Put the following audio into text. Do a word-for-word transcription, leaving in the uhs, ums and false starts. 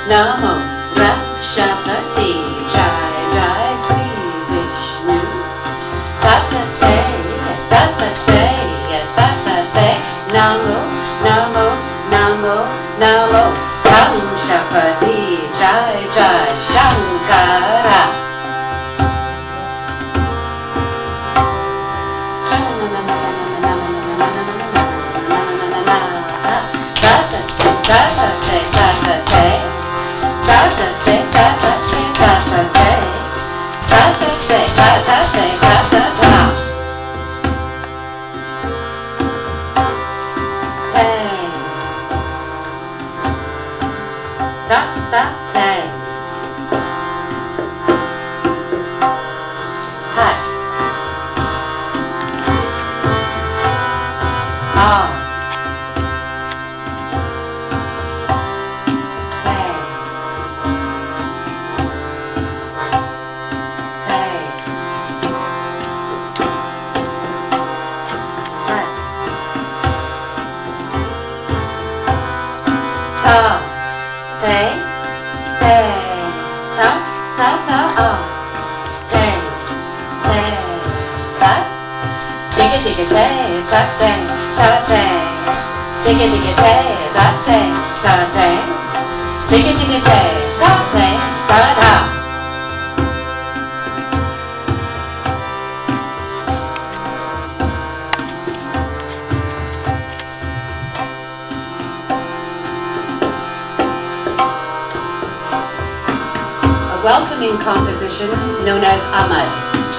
Namo Drakshapati Jai Jai Sri Vishnu. Tatate, tatate, tatate. Namo, namo, namo, namo. Drakshapati Jai Jai Shankara. A welcoming composition known as Amad.